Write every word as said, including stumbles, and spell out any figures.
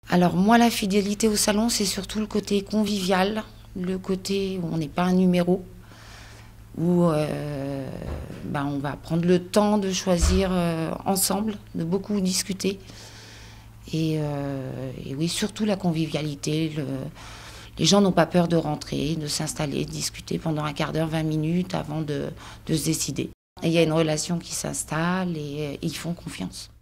Alors moi, la fidélité au salon, c'est surtout le côté convivial, le côté où on n'est pas un numéro, où euh, ben, on va prendre le temps de choisir euh, ensemble, de beaucoup discuter. Et, euh, et oui, surtout la convivialité. Le, les gens n'ont pas peur de rentrer, de s'installer, de discuter pendant un quart d'heure, vingt minutes avant de, de se décider. Et il y a une relation qui s'installe et, et ils font confiance.